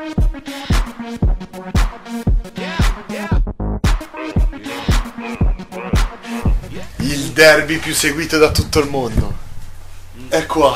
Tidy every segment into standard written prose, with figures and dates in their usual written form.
Il derby più seguito da tutto il mondo. È qua.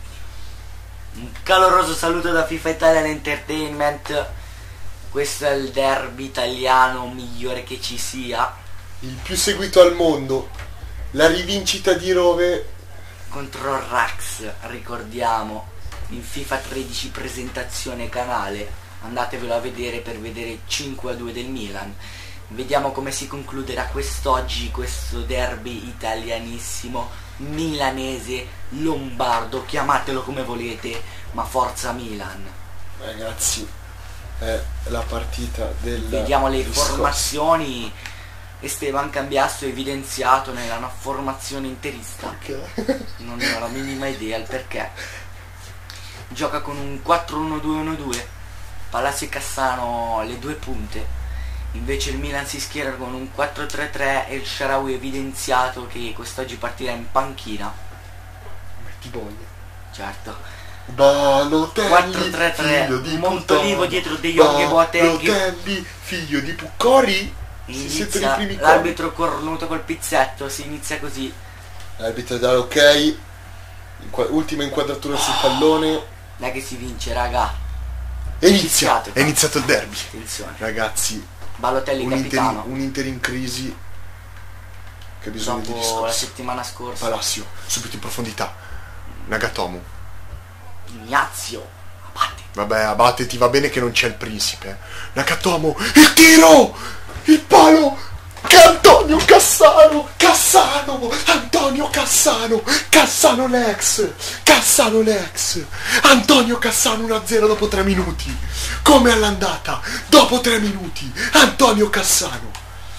Un caloroso saluto da FIFA Italian Entertainment. Questo è il derby italiano migliore che ci sia. Il più seguito al mondo. La rivincita di Rove Contro Rax, ricordiamo, in FIFA 13 presentazione canale. Andatevelo a vedere per vedere 5-2 del Milan. Vediamo come si concluderà quest'oggi questo derby italianissimo, milanese, lombardo, chiamatelo come volete, ma forza Milan. Ragazzi, è la partita del... Vediamo le formazioni. Esteban Cambiasso è evidenziato nella formazione interista. Perché? Non ne ho la minima idea il perché. Gioca con un 4-1-2-1-2. Palacio e Cassano le due punte. Invece il Milan si schiera con un 4-3-3 e il Shaarawy evidenziato che quest'oggi partirà in panchina. Metti voglia. Certo. Balotelli, 4-3-3, Montolivo dietro De Jong e Boateng. Balotelli, figlio di Puccori. Si sentono i Inizia primi l'arbitro cornuto col pizzetto, si inizia così. L'arbitro dà ok. Ultima inquadratura sul pallone. Dai che si vince, raga. È iniziato Iniziato. È iniziato il derby. Attenzione. Ragazzi, Balotelli capitano. un Inter in crisi che ha bisogno di Dopo la riscosse. settimana scorsa. Palacio, subito in profondità. Nagatomo. Ignazio. Abate. Vabbè, Abate, ti va bene che non c'è il principe. Nagatomo, il tiro! Il palo! Che Antonio Cassano! Cassano! Antonio Cassano! Cassano l'ex! Cassano l'ex! Antonio Cassano 1-0 dopo 3 minuti! Come all'andata! Dopo 3 minuti! Antonio Cassano!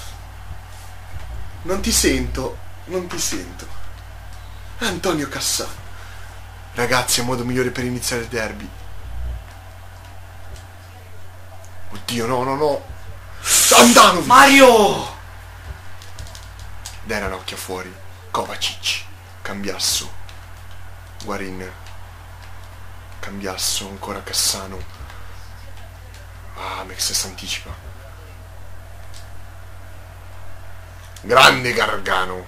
Non ti sento! Non ti sento! Antonio Cassano! Ragazzi, è un modo migliore per iniziare il derby. Oddio, no, no, no! Andanovic! Mario! Dai Ranocchia fuori. Kovacic. Cambiasso. Guarin. Cambiasso. Ancora Cassano. Ah, Mex s'anticipa. Grande Gargano.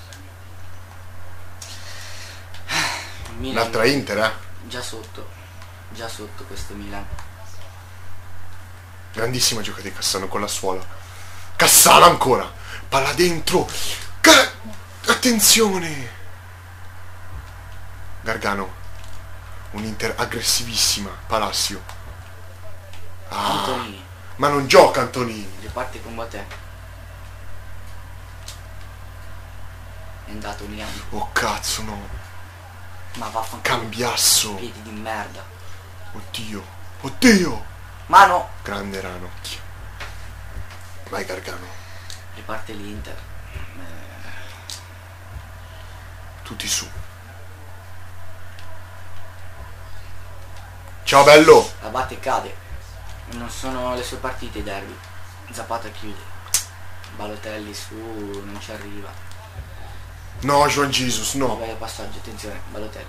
Milan, Un'altra Inter, eh? già sotto questo Milan. Grandissima giocata di Cassano con la suola. Cassano ancora. Palla dentro. Attenzione. Gargano. Un'Inter aggressivissima. Palacio. Antonini Ma non gioca Antonini. riparte con Boateng. È andato Milan. Oh cazzo no. Ma vaffanculo. Cambiasso. Piedi di merda. Oddio. Oddio. Mano. Grande Ranocchio. Vai Gargano. Riparte l'Inter. Tutti su. Ciao bello. Abate cade. Non sono le sue partite i derby. Zapata chiude. Balotelli su, non ci arriva. No, Juan Jesus, no. Vabbè, passaggio, attenzione, Balotelli.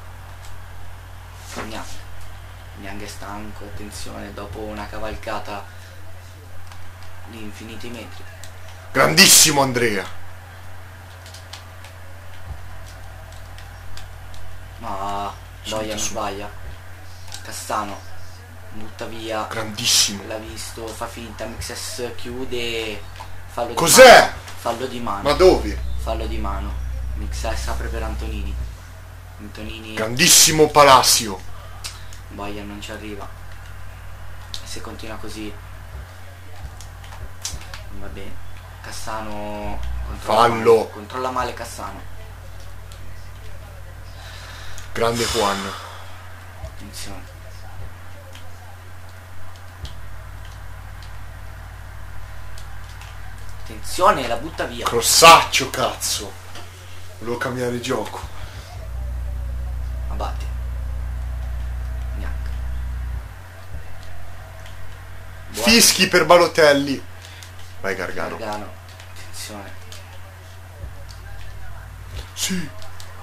Niang è stanco, attenzione, dopo una cavalcata di infiniti metri. Grandissimo Andrea. Ma Doia non su. sbaglia. Cassano butta via. Grandissimo. L'ha visto, fa finta, Mixes chiude. Fallo di Cos'è? mano. Fallo di mano. Ma dove? Fallo di mano. Mixes apre per Antonini. Antonini. Grandissimo Palacio. Boia non ci arriva. Se continua così non va bene. Cassano Fallo. Controlla male Cassano. Grande Juan. Attenzione. Attenzione, la butta via. Crossaccio cazzo. Volevo cambiare gioco. Abate. Neanche. Fischi per Balotelli. Vai Gargano. Gargano. Attenzione. Sì.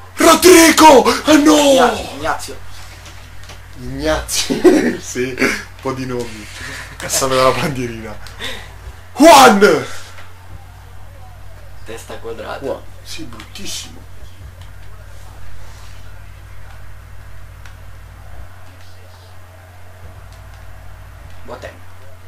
Rodrigo! Ah no! Ignazio. Ignazio. Sì. po' di nomi. Cassano dalla bandierina. Juan! Testa quadrata. Juan. Sì, bruttissimo. Boateng.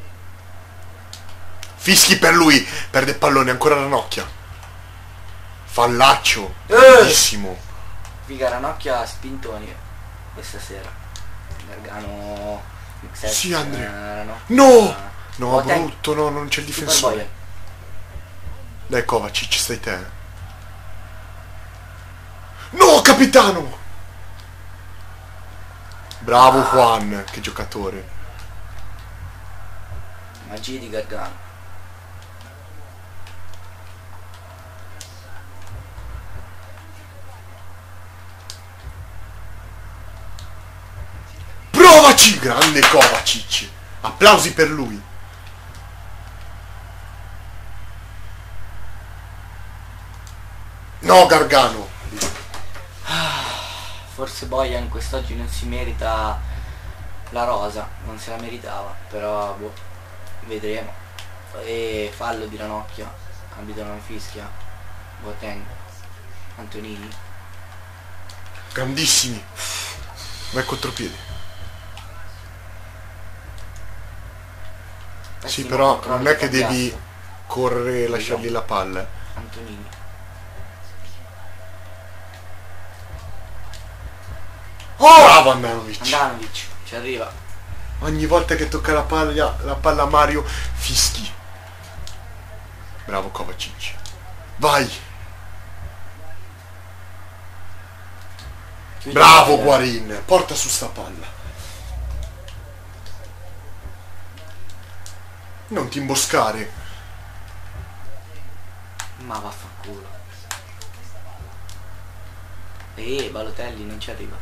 Fischi per lui. Perde il pallone, ancora Ranocchia. Fallaccio. Bruttissimo. Figa Ranocchia spintoni questa sera. Gargano. Mixet, Sì, Andrea. Ranocchia. No! No, Boateng. brutto, no, non c'è il difensore. Dai Kovacic, stai te. No, capitano! Bravo Juan, che giocatore. Magia di Gargano. Provaci! Grande Kovacic. Applausi per lui. No, Gargano. Forse Bojan quest'oggi non si merita la rosa, non se la meritava, però boh, vedremo. E fallo di Ranocchia, arbitro non fischia. Boateng, Antonini. Grandissimi. Vai contropiedi. Sì, Pessimo però controllo non è di che devi Cambiasso. correre e lasciargli la palla. Antonini. Oh! Bravo Andanovic. Andanovic, ci arriva. Ogni volta che tocca la palla a Mario, fischi. Bravo Kovacic. Vai. Chiude Bravo il- Guarin. Porta su sta palla. Non ti imboscare. Ma vaffanculo. Balotelli non ci arriva.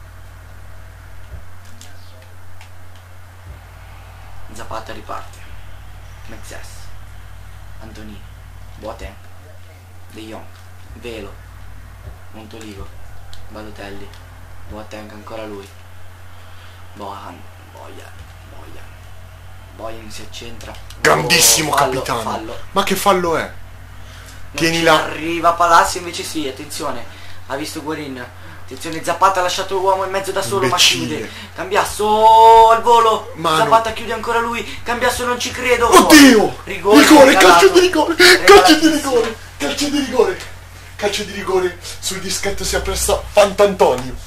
Zapata riparte. Mexes. Antonini. Boateng. De Jong. Velo. Montolivo. Balotelli. Boateng ancora lui. Bojan. Bojan si accentra. Grandissimo Fallo, capitano. fallo. Ma che fallo è? Non Tieni ci là. arriva Palacio, invece sì, attenzione. Ha visto Guarin. Attenzione, Zapata ha lasciato l'uomo in mezzo da solo, Imbecille. ma chiude. Cambiasso al volo. Mano. Zapata chiude ancora lui. Cambiasso non ci credo. Oddio! Rigore, Rigore, regalato. calcio di rigore! Calcio di Regalatissimo. rigore! Calcio di rigore! Calcio di rigore! Sul dischetto si appresta Fantantonio.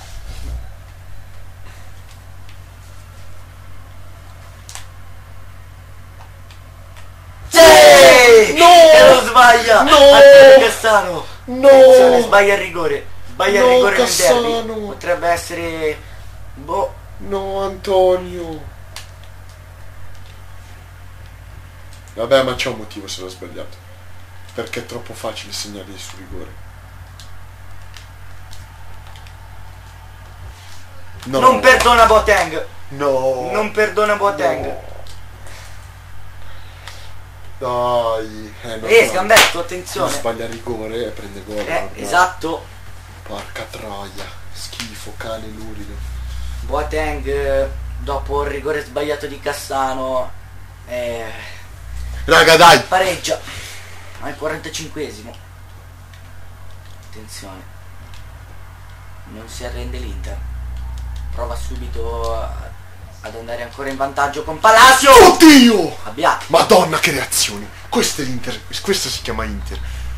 Sì! No! E lo sbaglia! No! Antonio Cassano! No! Attenzione, sbaglia il rigore. Sbaglia il No, rigore nel Cassano. derby. Potrebbe essere... Boh. No, Antonio. Vabbè, ma c'è un motivo se l'ho sbagliato. Perché è troppo facile segnare su rigore. No. Non perdona Boateng. No. Non perdona Boateng. No. Dai. No, Scambetto, Non attenzione. sbaglia il rigore e prende gol. guarda. Esatto. Porca troia. Schifo, cane lurido. Boateng dopo il rigore sbagliato di Cassano Raga, dai. pareggia al 45esimo. Attenzione, non si arrende l'Inter, prova subito ad andare ancora in vantaggio con Palacio. Oddio! Abbiati. Madonna, che reazioni. Questo è l'Inter. Questo si chiama Inter.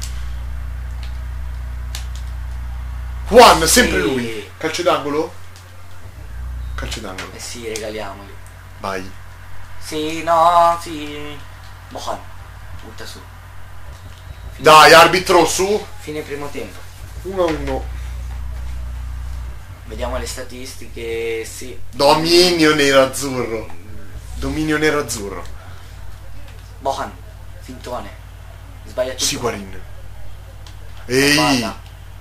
Juan, sempre Sì. lui. Calcio d'angolo? Calcio d'angolo. Eh sì, regaliamoli. Vai. Sì, no, sì. Bohan, butta su. Dai, arbitro, su. Fine primo tempo. 1-1. Vediamo le statistiche, sì. Dominio nero-azzurro. Dominio nero-azzurro. Bohan, fintone. Sbaglia tutto. Sì, Guarin. Ehi. Palla.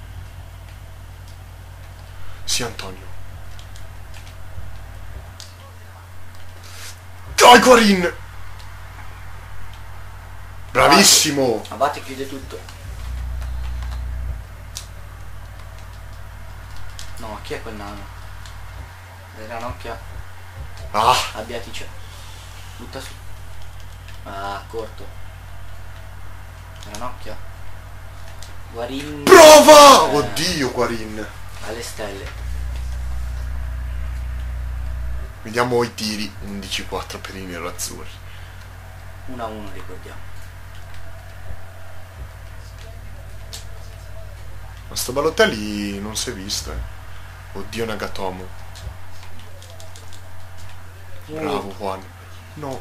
Sì, Antonio. Dai, Guarin. Bravissimo. Abate chiude tutto. No, chi è quel nano? Ranocchia. Ah, Abbiati c'è. Butta su. Ah, corto. Ranocchia. Guarin. prova! Oddio, Guarin. Alle stelle. Vediamo i tiri. 11-4 per i nero-azzurri. 1-1 ricordiamo. Ma sto Balotelli non si è visto, Oddio, Nagatomo. Bravo, Juan. No.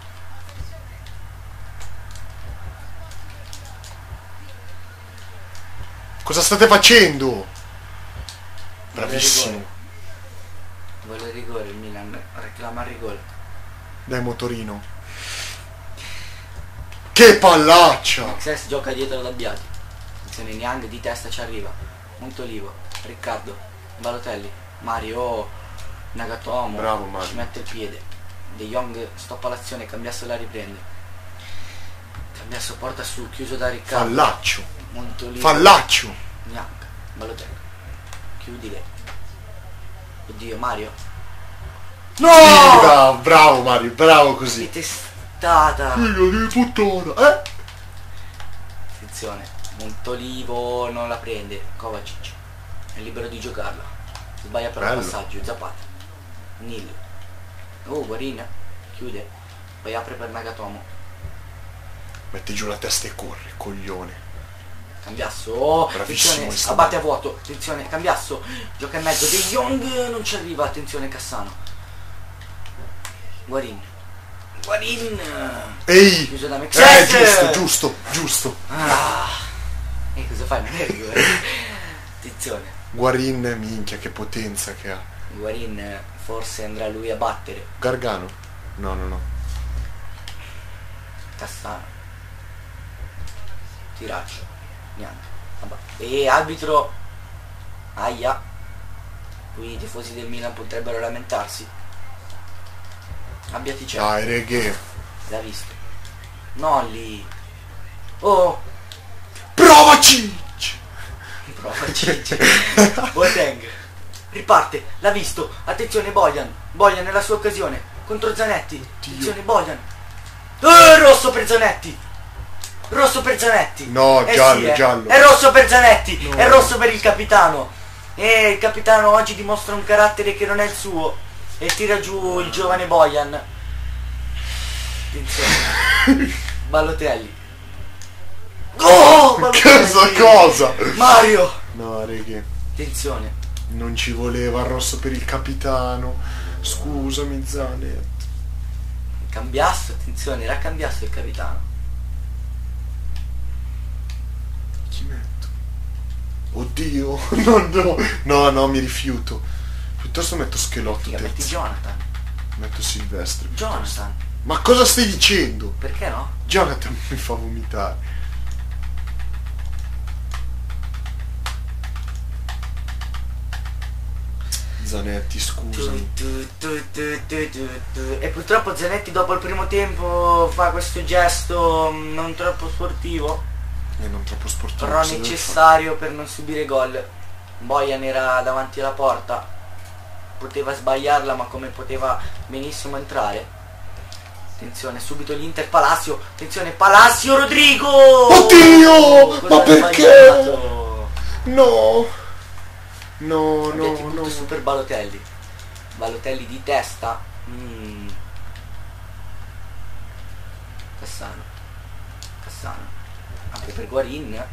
Cosa state facendo? Bravissimo. Vuole rigore il Milan. Reclama il rigore. Dai, motorino. Che pallaccia! XS gioca dietro ad Abbiati. Attenzione, Niang di testa ci arriva. Montolivo. Riccardo. Balotelli. Mario. Nagatomo. Bravo, Mario. Ci mette il piede. De Jong stoppa l'azione. Cambiasso la riprende. Cambiasso porta su. Chiuso da Riccardo. Fallaccio. Montolivo. Fallaccio. Niang. Balotelli. Chiudile. Oddio, Mario. No! Sì, bravo, bravo Mario, bravo così. Che testata. Figlio di puttana, Attenzione. Montolivo non la prende. Kovacic. È libero di giocarla. Sbaglia però il Bello. passaggio. Zapata. Nil. Oh, Guarin. Chiude. Poi apre per Nagatomo. Metti giù la testa e corre, coglione. Cambiasso. Oh, Bravissimo, attenzione. Abbatte a vuoto. Attenzione. Cambiasso. Gioca in mezzo. De Jong non ci arriva. Attenzione Cassano. Guarin. Guarin. Ehi! Chiuso da Mexes. Giusto. Ah. E cosa fai? Non è rigore. Attenzione. Guarin, minchia, che potenza che ha. Guarin forse andrà lui a battere. Gargano? No. Cassano. Tiraccio. Niente. Vabbè. E arbitro. Aia. Qui i tifosi del Milan potrebbero lamentarsi. Abbiati c'è. Dai, reghe. L'ha visto. Nolli. Oh. Provaci! Provaci. Boateng. Riparte. L'ha visto. Attenzione Bojan. Bojan è la sua occasione. Contro Zanetti. Attenzione Bojan. Rosso per Zanetti. Rosso per Zanetti. No, giallo, giallo. È rosso per Zanetti. No. È rosso per il capitano. E il capitano oggi dimostra un carattere che non è il suo. E tira giù il giovane Bojan. Attenzione. Balotelli. Oh, Balotelli. Cosa? Mario. No, reghe. Attenzione. Non ci voleva il rosso per il capitano. Scusami, Zanetti. Cambiasso, attenzione, era Cambiasso il capitano. Chi metto? Oddio. No, mi rifiuto. Piuttosto metto Schelotto. Figa, metti terzo. Jonathan. Metto Silvestre. Jonathan. Ma cosa stai dicendo? Perché no? Jonathan mi fa vomitare. Zanetti, scusami. E purtroppo Zanetti dopo il primo tempo fa questo gesto non troppo sportivo, E non troppo sportivo. però cosa deve necessario per non subire gol. Bojan era davanti alla porta, poteva sbagliarla ma come poteva benissimo entrare. Attenzione, subito l'Inter. Palacio. Attenzione, Palacio, Rodrigo. Oddio! Cosa Ma ha perché? sbagliato? fare? No. No. Butto super Balotelli. Balotelli di testa. Cassano. Anche per Guarin.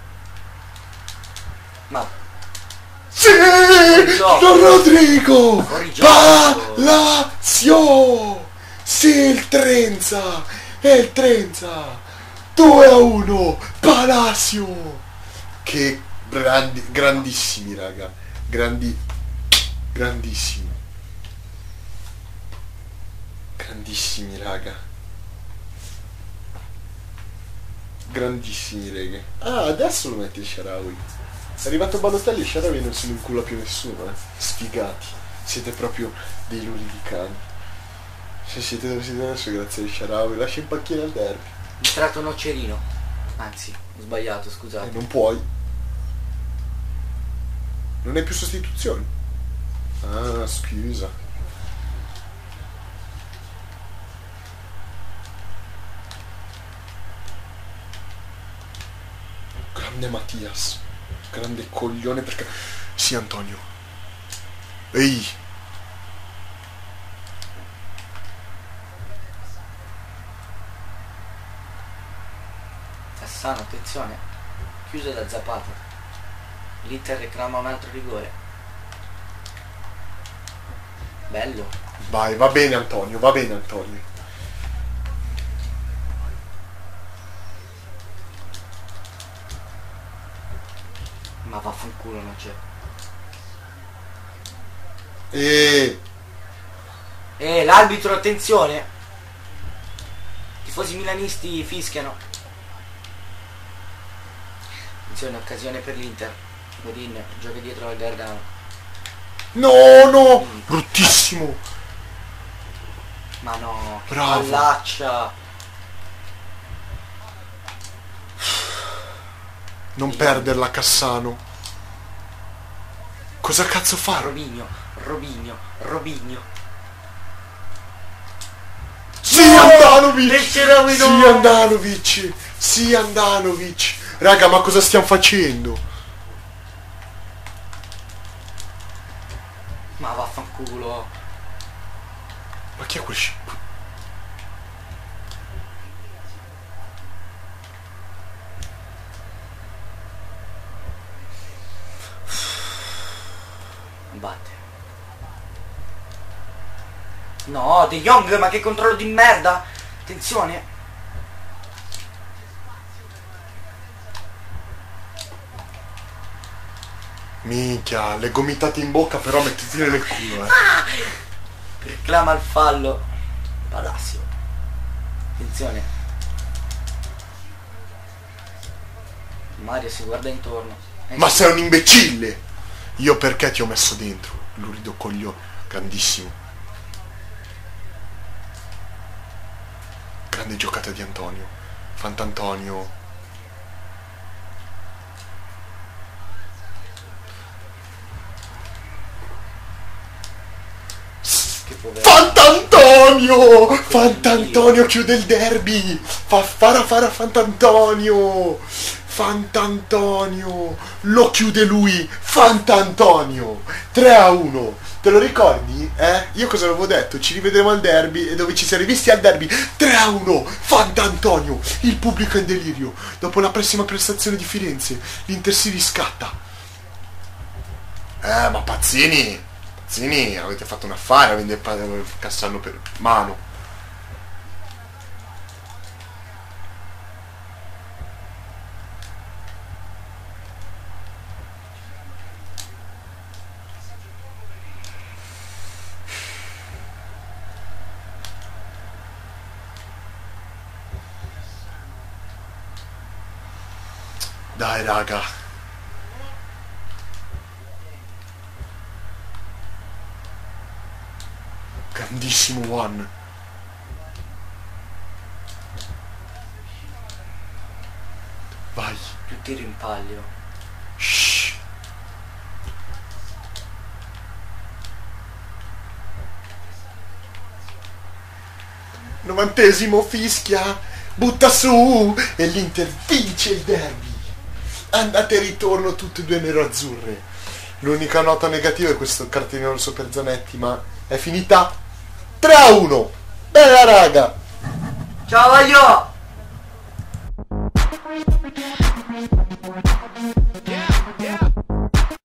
Ma Sì! Don Rodrigo! Fuori gioco. Palacio! Sì, il Trenza! È il Trenza! 2-1! Palacio! Che grandissimi, raga. Grandissimi. Grandissimi, raga. Grandissimi, reghe. Ah, adesso lo metti il Shaarawy. È arrivato Balotelli e Shaarawy non se ne incula più nessuno, Sfigati. Siete proprio dei luri di cani. Se siete dove siete adesso grazie al Shaarawy. Lascia in panchina il derby. entrato Nocerino. Anzi, ho sbagliato, scusate. Non puoi. Non hai più sostituzioni. Ah, scusa. Grande Mattias. Grande coglione perché... Sì, Antonio. Ehi. Cassano, attenzione. Chiuso da Zapata. L'Inter reclama un altro rigore. Bello. Vai, va bene Antonio, va bene Antonio. Ma vaffanculo non c'è. L'arbitro, attenzione. Tifosi milanisti fischiano. Attenzione, occasione per l'Inter. Godin gioca dietro al Gargano. No, no, bruttissimo. Ma no, che Bravo. pallaccia. Non perderla, Cassano. Cosa cazzo fa? Robinho. Sì, Andanovic! Pesce Sì, Andanovic! Sì, Andanovic! Raga, ma cosa stiamo facendo? Ma vaffanculo. Ma chi è quel shit? Batte. No, De Jong, ma che controllo di merda. Attenzione. Minchia, le gomitate in bocca però mettetele nel culo, Reclama il fallo. Palacio. Attenzione. Mario si guarda intorno. Ma sei un imbecille! Io perché ti ho messo dentro? Lurido coglione. Grandissimo. Grande giocata di Antonio. Fant'Antonio. Che povero. Fant'Antonio! Fant'Antonio chiude il derby! Fara Fant'Antonio! Fant'Antonio! Lo chiude lui! Fant'Antonio! 3-1! Te lo ricordi? Io cosa avevo detto? Ci rivedremo al derby e dove ci siamo rivisti al derby 3-1! Fant'Antonio! Il pubblico è in delirio. Dopo la pessima prestazione di Firenze, l'Inter si riscatta. Ma Pazzini, avete fatto un affare a vendere Cassano per mano. Dai raga. Grandissimo Juan. Vai. Tutti rimpaglio. Shh. Novantesimo, fischia, butta su e l'Inter vince il derby. Andate e ritorno tutte e due nero-azzurre. L'unica nota negativa è questo cartellino rosso per Zanetti, ma è finita 3-1. Bella raga. Ciao Vaglio!